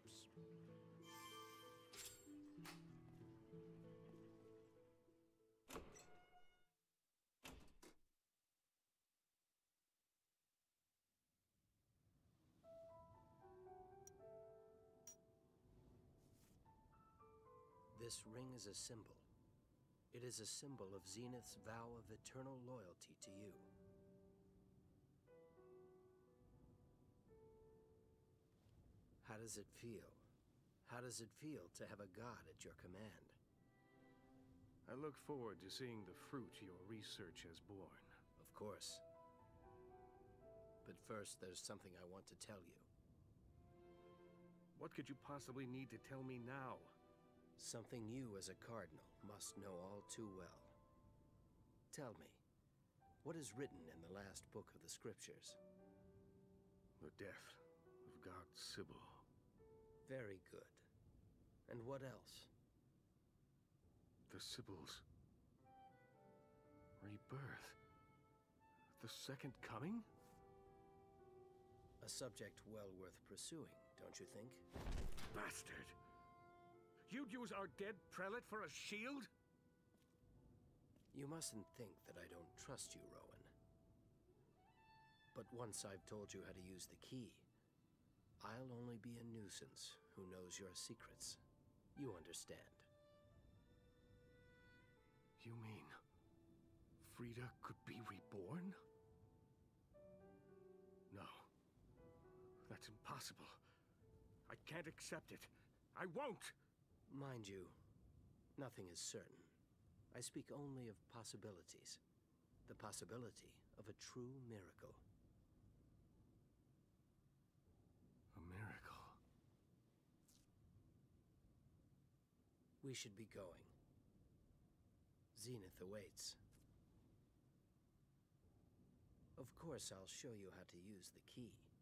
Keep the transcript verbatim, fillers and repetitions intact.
Perhaps. This ring is a symbol. It is a symbol of Zenith's vow of eternal loyalty to you. How does it feel? How does it feel to have a god at your command? I look forward to seeing the fruit your research has borne. Of course. But first, there's something I want to tell you. What could you possibly need to tell me now? Something you, as a cardinal, must know all too well. Tell me, what is written in the last book of the scriptures? The death of God Sybil. Very good. And what else? The Sybils' rebirth. The second coming? A subject well worth pursuing, don't you think? Bastard! You'd use our dead prelate for a shield? You mustn't think that I don't trust you, Rowan. But once I've told you how to use the key, I'll only be a nuisance who knows your secrets. You understand. You mean Frida could be reborn? No. That's impossible. I can't accept it. I won't! Mind you, nothing is certain. I speak only of possibilities. The possibility of a true miracle. A miracle? We should be going. Zenith awaits. Of course, I'll show you how to use the key.